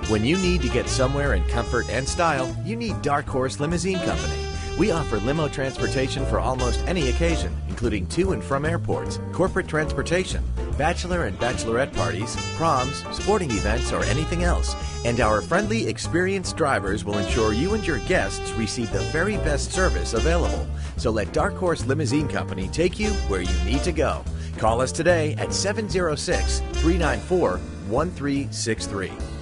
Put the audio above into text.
When you need to get somewhere in comfort and style, you need Dark Horse Limousine Company. We offer limo transportation for almost any occasion, including to and from airports, corporate transportation, bachelor and bachelorette parties, proms, sporting events, or anything else. And our friendly, experienced drivers will ensure you and your guests receive the very best service available. So let Dark Horse Limousine Company take you where you need to go. Call us today at 706-394-1363.